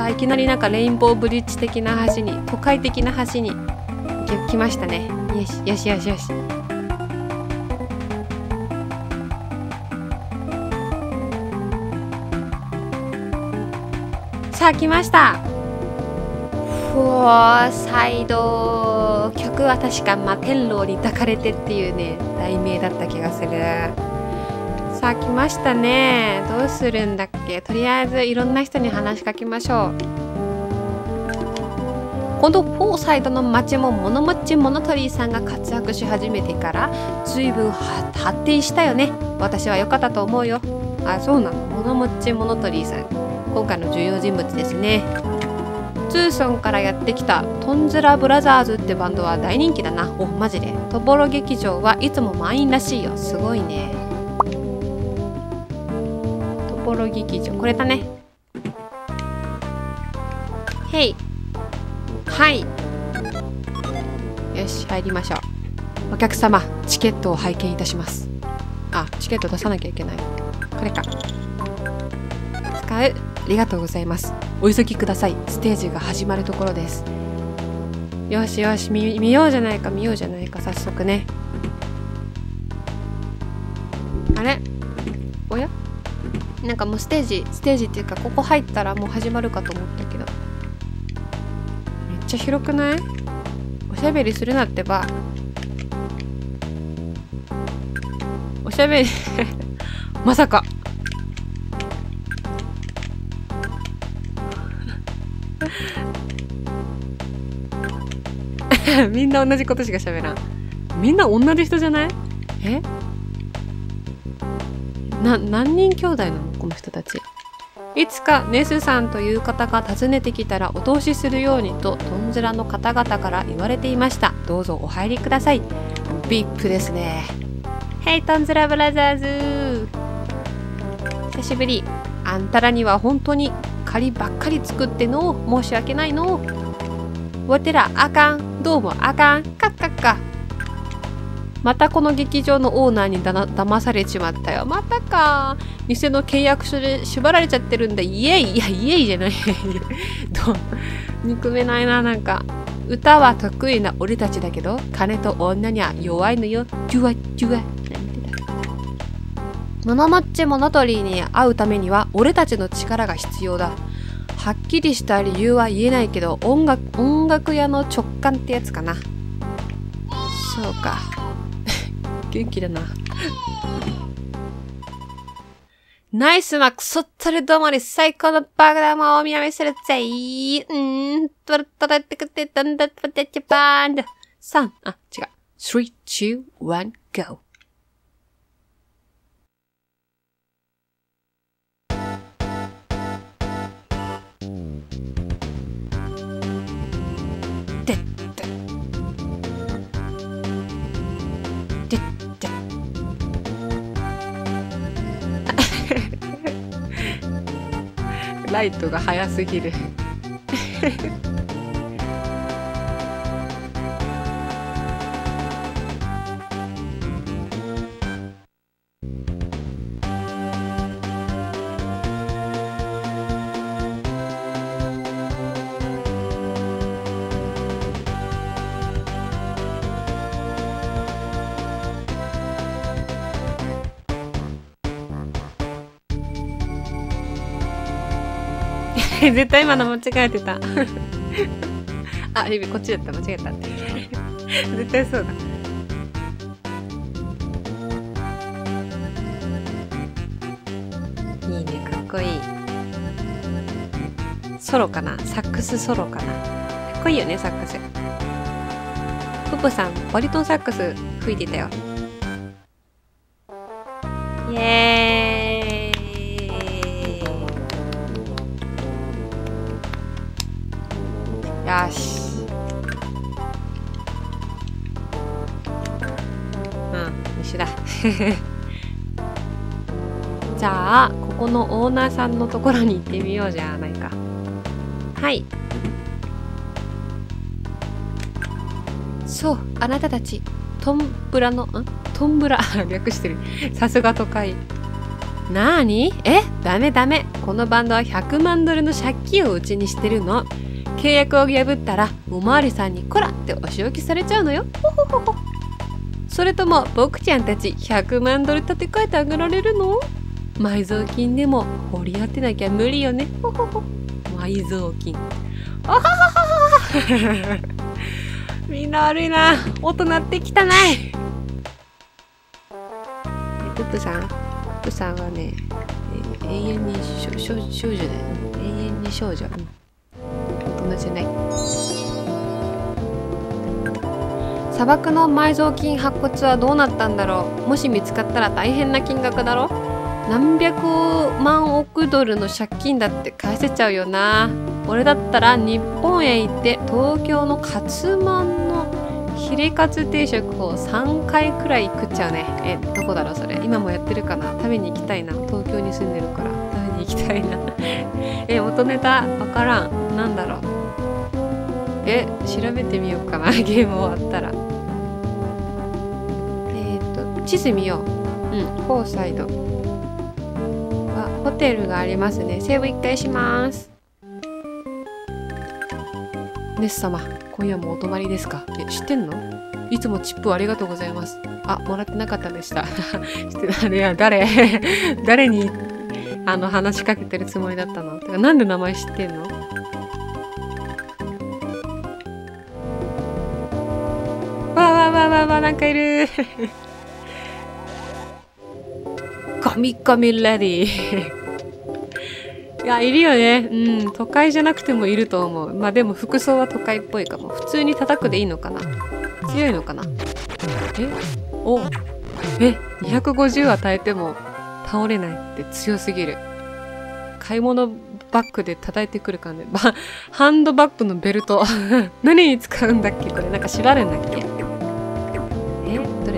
わ、いきなりなんかレインボーブリッジ的な橋に、都会的な橋に来ましたね。よしよしよしよし。さあ来ました。フォーサイド。曲は確か天狼に抱かれてっていうね題名だった気がする。さあ来ましたね。どうするんだっけ。とりあえずいろんな人に話しかけましょう。このフォーサイドの街も物持ち物取りさんが活躍し始めてから随分発展したよね。私は良かったと思うよ。あ、そうなの。物持ち物取りさん、今回の重要人物ですね。ツーソンからやってきたトンズラブラザーズってバンドは大人気だな。お、マジで。トボロ劇場はいつも満員らしいよ。すごいね。トボロ劇場、これだね。へい。はい。よし、入りましょう。お客様、チケットを拝見いたします。あ、チケット出さなきゃいけない。これか。使う。ありがとうございます。お急ぎください。ステージが始まるところです。よしよし、見ようじゃないか、見ようじゃないか、早速ね。あれ、おや、なんかもうステージっていうか、ここ入ったらもう始まるかと思ったけど、めっちゃ広くない？おしゃべりするなってば。おしゃべりまさかみんな同じことしか喋らん。みんな同じ人じゃない？え？何人兄弟なのこの人たち。いつかネスさんという方が訪ねてきたらお通しするようにとトンズラの方々から言われていました。どうぞお入りください。ビップですね。ヘイトンズラブラザーズ、久しぶり。あんたらには本当に借りばっかり作っての申し訳ないの。わてらあかん、どうもあかん、カッカッカ。またこの劇場のオーナーに騙されちまったよ。またか。店の契約書で縛られちゃってるんだ。イエイ。いや、イエイじゃない憎めないな。なんか歌は得意な俺たちだけど金と女には弱いのよ。ジュワジュワ。物持ち物取りに会うためには俺たちの力が必要だ。はっきりした理由は言えないけど音楽屋の直感ってやつかな。そうか元気だなナイスなクソったれどもり最高のバカ玉をお見やめするぜ。トラトラってくってどんどんパテチャバーンド3、あ、違う。3、2、1、GO。ライトが早すぎる絶対今の間違えてたあ、リビこっちだった、間違えたって絶対そうだ。いいね、かっこいい。ソロかな、サックスソロかな。かっこいいよね、サックス。ププさんバリトンサックス吹いてたよ。イエーイ。よし。一緒だじゃあここのオーナーさんのところに行ってみようじゃないか。はい、そう、あなたたちトンブラ略してる。さすが都会。 なーに？ダメダメ。このバンドは100万ドルの借金をうちにしてるの。契約を破ったらおまわりさんにこらってお仕置きされちゃうのよ。ほほほほ。それとも僕ちゃんたち100万ドル立て替えてあげられるの？埋蔵金でも掘り当てなきゃ無理よね。ほほほ。埋蔵金。あははは。みんな悪いな。大人って汚い。ププさんはね、永遠に少女だよね。永遠に少女。大人じゃない。砂漠の埋蔵金発掘はどうなったんだろう。もし見つかったら大変な金額だろ。何百万億ドルの借金だって返せちゃうよな。俺だったら日本へ行って東京のカツマンのヒレカツ定食を3回くらい食っちゃうね。どこだろうそれ。今もやってるかな。食べに行きたいな。東京に住んでるから食べに行きたいな。元ネタわからん。なんだろう。調べてみようかな。ゲーム終わったら。地図見よう。フォーサイド。ホテルがありますね。セーブ1回します。ネス様、今夜もお泊まりですか？知ってんの？いつもチップありがとうございます。もらってなかったでした。いや、誰に話しかけてるつもりだったの？てかなんで名前知ってんの？わ、なんかいる。カミカミレディ。いや、いるよね。都会じゃなくてもいると思う。まあでも服装は都会っぽいかも。普通に叩くでいいのかな？強いのかな？250与えても倒れないって強すぎる。買い物バッグで叩いてくる感じ。ハンドバッグのベルト。何に使うんだっけこれ。なんか縛るんだっけ？どれ？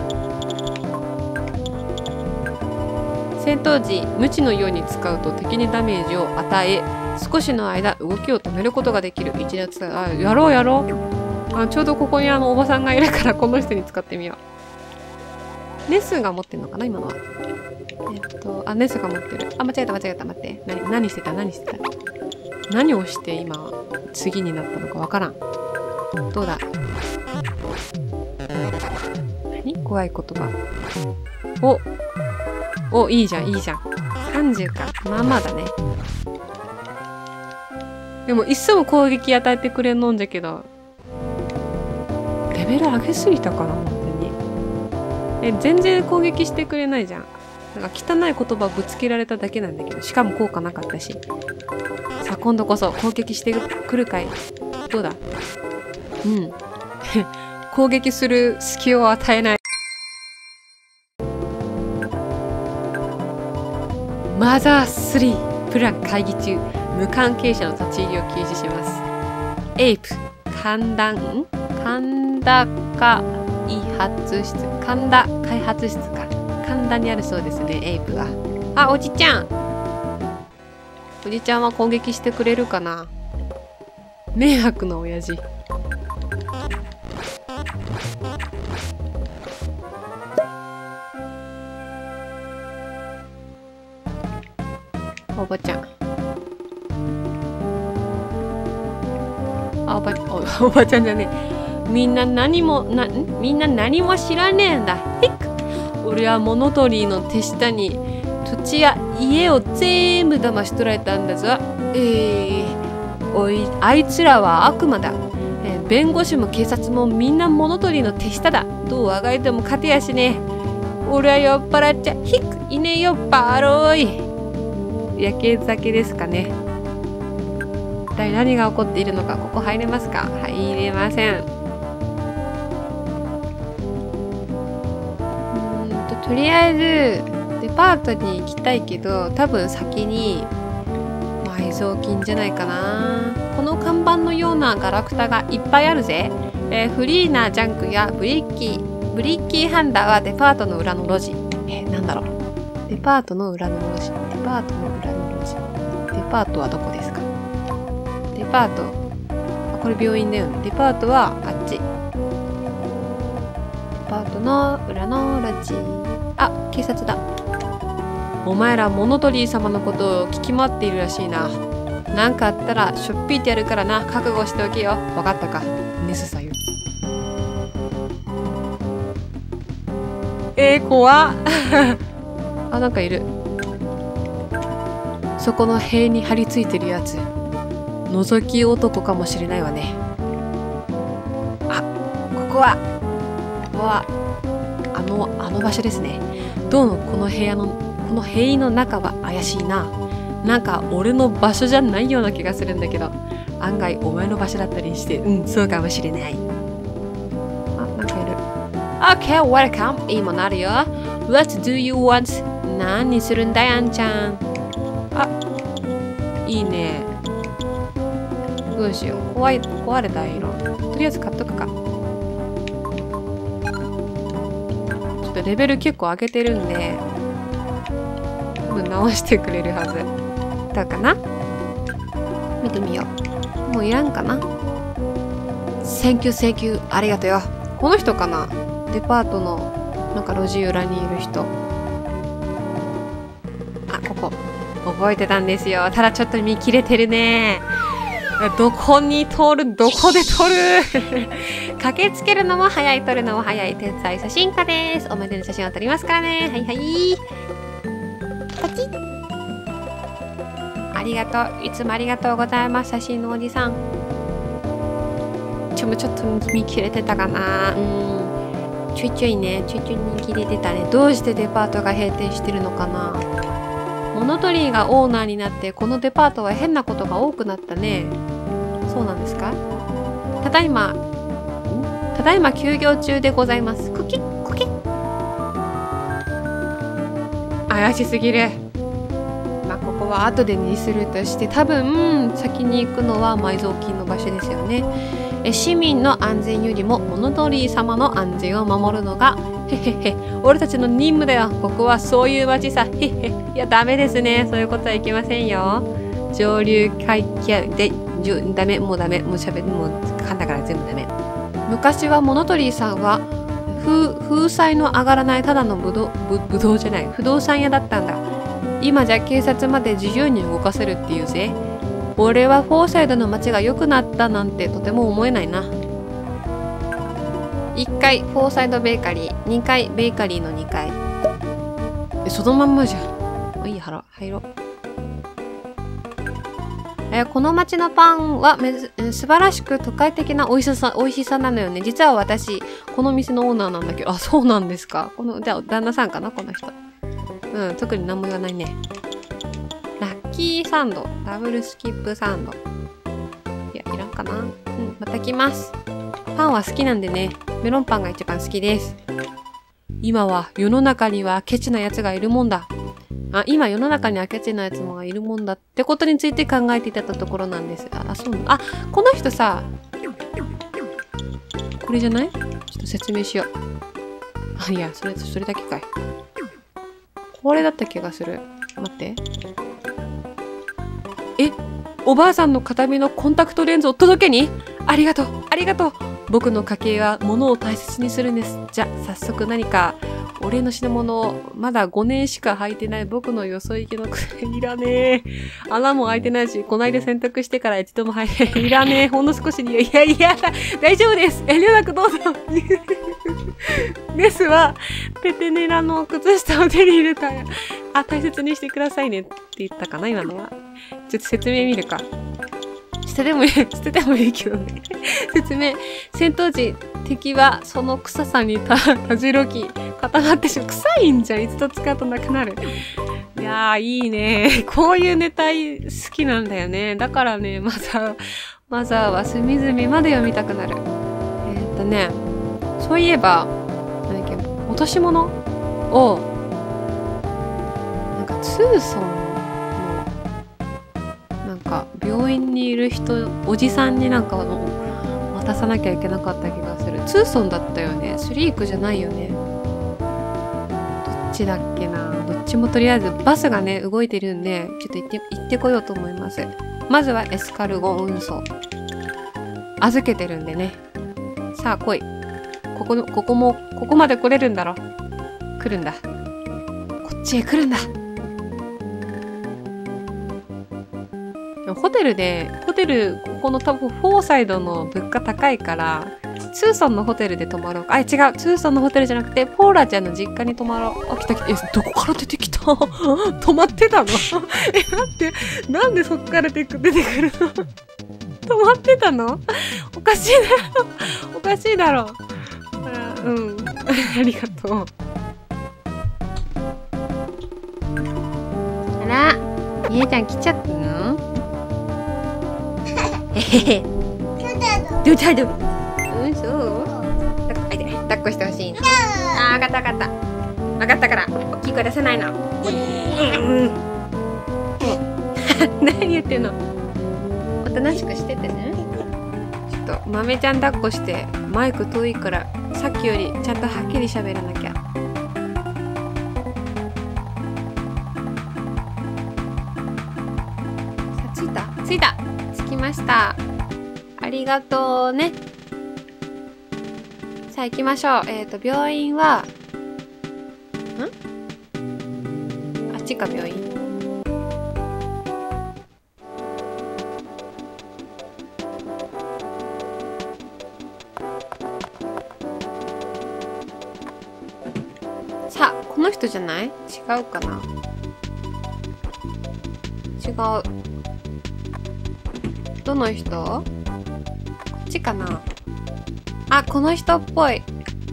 戦闘時、無知のように使うと敵にダメージを与え、少しの間動きを止めることができる。一列やろう。ちょうどここにおばさんがいるからこの人に使ってみよう。ネスが持ってんのかな今のは。ネスが持ってる。間違えた。待って。何してた何をして今、次になったのかわからん。どうだ？何？怖い言葉。いいじゃん。30か。まあまあだね。でも、いっそも攻撃与えてくれんのんじゃけど、レベル上げすぎたかな、本当に。全然攻撃してくれないじゃん。なんか汚い言葉ぶつけられただけなんだけど、しかも効果なかったし。さあ、今度こそ攻撃してくるかい。どうだ？攻撃する隙を与えない。マザー3プラン会議中、無関係者の立ち入りを禁止します。エイプ神田開発室か。神田にあるそうですね。エイプが。おじちゃんは攻撃してくれるかな？迷惑な親父。おばちゃん。おばちゃんじゃねえ。みんな何も知らねえんだ。俺は物取りの手下に土地や家を全部騙し取られたんだぞ。あいつらは悪魔だ。弁護士も警察もみんな物取りの手下だ。どうあがいても勝てやしねえ。俺は酔っ払っちゃいねえよバローイ。焼け酒ですかね。一体何が起こっているのか。ここ入れますか？入れません。とりあえずデパートに行きたいけど、多分先に埋蔵金じゃないかな。この看板のようなガラクタがいっぱいあるぜ。フリーなジャンクやブリッキーハンダーはデパートの裏の路地。なんだろう。デパートの裏の路地。デパートはどこですか？デパート。これ病院だよね。デパートはあっち。デパートの裏の路地。警察だ。 お前ら物鳥様のことを聞き回っているらしいな。なんかあったらしょっぴいてやるからな。覚悟しておけよ。わかったか、ネスさゆ。怖っあ、なんかいる。そこの塀に張り付いてるやつ、覗き男かもしれないわね。あ、ここはあの場所ですね。どうもこの塀の中は怪しいな。なんか俺の場所じゃないような気がするんだけど、案外お前の場所だったりして、そうかもしれない。あ、なんかいる。Okay, welcome. いいものあるよ。What do you want? 何にするんだい、あんちゃん。あ、いいね。どうしよう。壊れた色。とりあえず買っとくか。ちょっとレベル結構上げてるんで、多分直してくれるはず。どうかな？見てみよう。もういらんかな？センキュー、ありがとうよ。この人かな？デパートのなんか路地裏にいる人。あ、ここ覚えてたんですよ。ただちょっと見切れてるね。どこに通る、どこで撮る駆けつけるのも早い、撮るのも早い天才写真家です。おめでとう写真を撮りますからね。はいはい。パチッ。ありがとう。いつもありがとうございます。写真のおじさん。ちょっと見切れてたかな。ちょいちょい見切れてたね。どうしてデパートが閉店してるのかな。物取りがオーナーになってこのデパートは変なことが多くなったね。そうなんですか？ただいま休業中でございます。コキッコキッ。怪しすぎる。まあここは後でにするとして、多分先に行くのは埋蔵金の場所ですよね。市民の安全よりも物取り様の安全を守るのが俺たちの任務だよ。ここはそういう街さ。いやダメですね。そういうことはいけませんよ。上流階級でダメ、もう噛んだから全部ダメ。昔は物取りさんは風彩の上がらないただの不動産屋だったんだ。今じゃ警察まで自由に動かせるっていうぜ。俺はフォーサイドの街が良くなったなんてとても思えないな。1階フォーサイドベーカリー、2階ベーカリーの2階。そのまんまじゃん。いい入ろう。この町のパンは素晴らしく都会的な美味しさなのよね。実は私この店のオーナーなんだけど。あ、そうなんですか。じゃあ旦那さんかな、この人。特に何も言わないね。ラッキーサンド、ダブルスキップサンド。いや、いらんかな。また来ます。パンは好きなんでね。メロンパンが一番好きです。今は世の中にはケチなやつがいるもんだ。今世の中にはケチなやつもがいるもんだってことについて考えていたところなんです。この人さ、これじゃない？ちょっと説明しよう。いや、それだけかい。これだった気がする。待って。おばあさんの形見のコンタクトレンズを届けに？ありがとう。僕の家計は物を大切にするんです。じゃ、早速何かお礼の品物を。まだ5年しか履いてない僕のよそ行きの靴いらねえ。穴も開いてないし、こないだ洗濯してから一度も履いていらねえ。ほんの少しに。いや、大丈夫です。遠慮なくどうぞ。ネスはペテネラの靴下を手に入れたら、大切にしてくださいねって言ったかな、今のは。ちょっと説明見るか。捨ててもいいけどね。説明。戦闘時、敵はその臭さにたじろき、固まってしまう。臭いんじゃん。一度使うとなくなる。いやー、いいね。こういうネタ好きなんだよね。だからね、マザーは隅々まで読みたくなる。そういえば、落とし物を、なんかツーソンの、なんか病院にいるおじさんになんか渡さなきゃいけなかった気がする。ツーソンだったよね。スリークじゃないよね。どっちだっけな。どっちもとりあえずバスがね、動いてるんで、ちょっと行ってこようと思います。まずはエスカルゴ運送。預けてるんでね。さあ来い。ここまで来れるんだろ。来るんだ。こっちへ来るんだ。 ホテル、ここの多分フォーサイドの物価高いから、ツーソンのホテルで泊まろうか。違う、ツーソンのホテルじゃなくて、ポーラちゃんの実家に泊まろう。来た。どこから出てきた泊まってたの待って、なんでそっから出てくるの泊まってたのおかしいだろ。おかしいだろ。うん。ありがとう。あら、みえちゃん来ちゃったのへへへ。どうしたの？うん、そう。抱っこしてほしいの。あ、わかったわかった。わかったから、大きい声出せないの。何言ってんの？おとなしくしててね。ちょっと豆ちゃん抱っこしてマイク遠いからさっきよりちゃんとはっきり喋らなきゃ。さあ、着いた着きました。ありがとうね。さあ行きましょう。病院はあっちか。病院さあ、この人じゃない？違うかな？違う。どの人？こっちかな？あ、この人っぽい。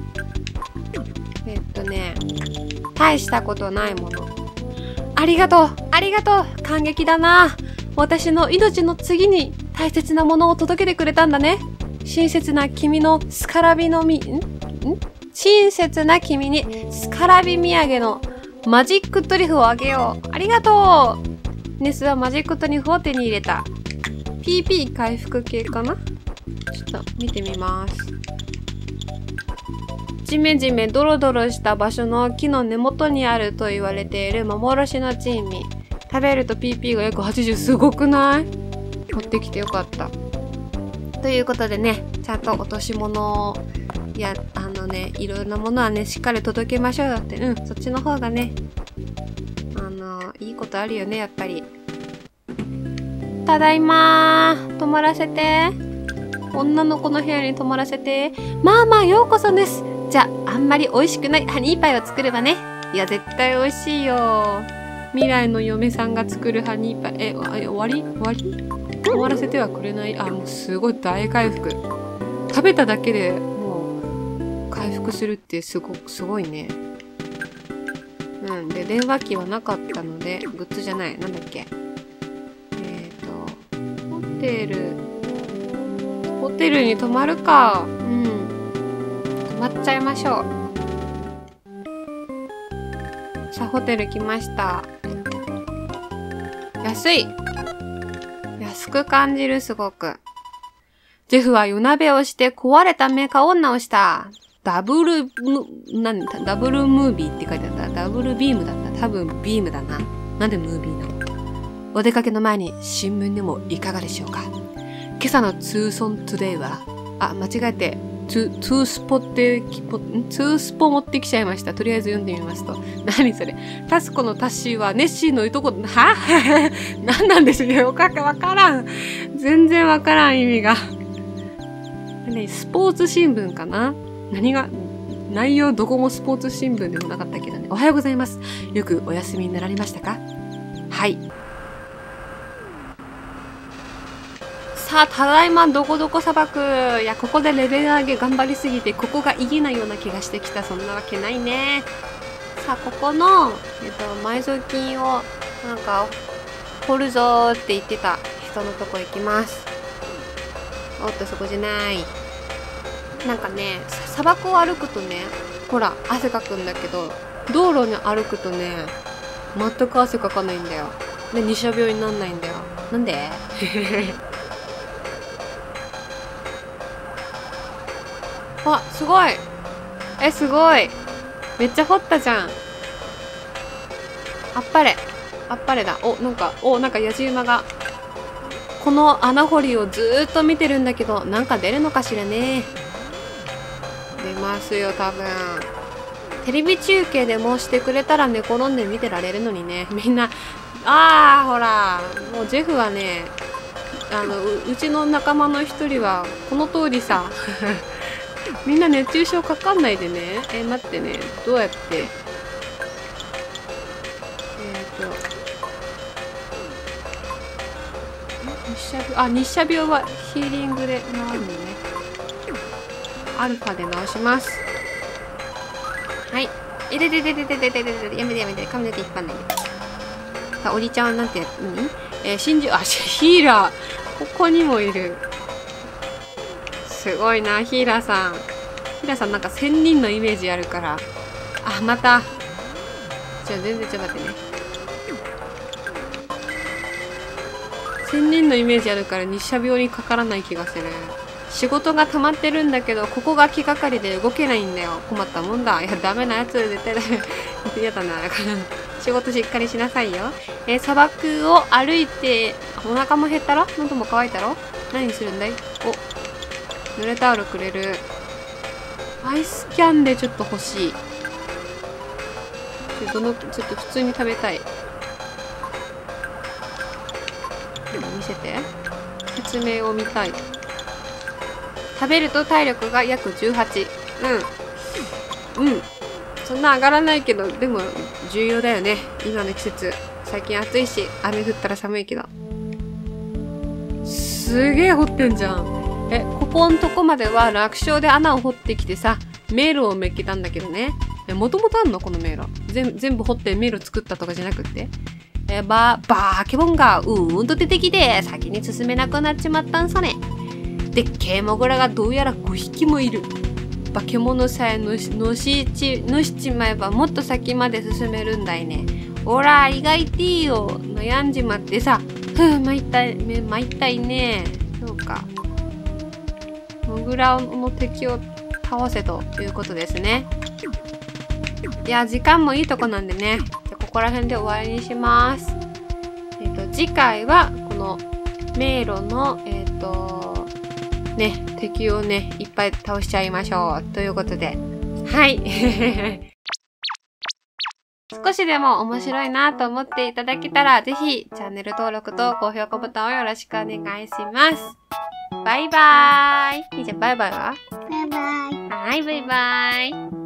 大したことないもの。ありがとう感激だな。私の命の次に大切なものを届けてくれたんだね。親切な君にスカラビ土産のマジックトリュフをあげよう。ありがとう。ネスはマジックトリュフを手に入れた。PP 回復系かな？ちょっと見てみます。ジメジメドロドロした場所の木の根元にあると言われている幻の珍味。食べると PP が約80。すごくない？持ってきてよかった。ということでね、ちゃんと落とし物をいろんなものはね、しっかり届けましょうよって。そっちの方がね、いいことあるよね、やっぱり。ただいまー。泊まらせて。女の子の部屋に泊まらせて。まあようこそです。じゃあ、あんまり美味しくないハニーパイを作ればね。いや、絶対美味しいよ。未来の嫁さんが作るハニーパイ。終わり泊まらせてはくれない。もうすごい大回復。食べただけでもう回復するってすごいね。で、電話機はなかったので、グッズじゃない。なんだっけ。ホテルに泊まるか。泊まっちゃいましょう。さあ、ホテル来ました。安く感じる、すごく。ジェフは夜鍋をして壊れたメカを直した。ダブルムービーって書いてあった。ダブルビームだった。多分ビームだな。なんでムービーなの？お出かけの前に新聞でもいかがでしょうか。今朝のツーソントゥデイは、間違えて、ツースポ持ってきちゃいました。とりあえず読んでみますと。何それ。タスコのタッシーはネッシーのいとこ、何なんですよ。わからん。全然わからん意味が。スポーツ新聞かな？内容どこもスポーツ新聞でもなかったけどね。おはようございます。よくお休みになられましたか？はい。さあ、ただいまどこどこ砂漠。いや、ここでレベル上げ頑張りすぎて、ここが意義なような気がしてきた。そんなわけないね。さあ、ここの、埋蔵金を、掘るぞーって言ってた人のとこ行きます。おっと、そこじゃない。砂漠を歩くとね、ほら、汗かくんだけど、道路に歩くとね、全く汗かかないんだよ。で、二者病になんないんだよ。なんで？すごい。すごい。めっちゃ掘ったじゃん。あっぱれだ。なんか野じ馬が。この穴掘りをずーっと見てるんだけど、なんか出るのかしらね。出ますよ、多分。テレビ中継でもしてくれたら寝転んで見てられるのにね。みんな、ほら。もうジェフはね、 うちの仲間の一人はこの通りさみんな熱中症かかんないでね。待ってね、どうやって日射病はヒーリングで治るのね。アルファで治します。はい。やめて、髪の毛引っ張んないで。さあ、おじちゃんなんて、真珠、ヒーラー。ここにもいる。すごいな、ヒーラーさん。ヒーラーさんなんか1000人のイメージあるから。あ、また。じゃあ全然ちょっと待ってね。1000人のイメージあるから日射病にかからない気がする。仕事が溜まってるんだけど、ここが気がかりで動けないんだよ。困ったもんだ。いや、ダメなやつ絶対だ。嫌だな。仕事しっかりしなさいよ。砂漠を歩いて、お腹も減ったろ？喉も渇いたろ？何するんだい？お、濡れタオルくれる。アイスキャンデーちょっと欲しい。ちょっと普通に食べたい。見せて。説明を見たい。食べると体力が約18。そんな上がらないけど、でも重要だよね。今の季節。最近暑いし、雨降ったら寒いけど。すげえ掘ってんじゃん。ここんとこまでは楽勝で穴を掘ってきてさ、迷路をめっけたんだけどね。もともとあんのこの迷路。全部掘って迷路作ったとかじゃなくって。バケモンがと出てきて、先に進めなくなっちまったんさね。でっけえモグラがどうやら5匹もいる。化け物さえのしちまえばもっと先まで進めるんだいね。おら、意外ていいよ。悩んじまってさ。参ったいね。そうか。モグラの敵を倒せということですね。いや、時間もいいとこなんでね。じゃあここら辺で終わりにします。次回はこの迷路の敵をね、いっぱい倒しちゃいましょう。ということで。はい。少しでも面白いなと思っていただけたら、ぜひチャンネル登録と高評価ボタンをよろしくお願いします。バイバーイ。じゃあバイバイは？ バイバイ。 はい、バイバイ。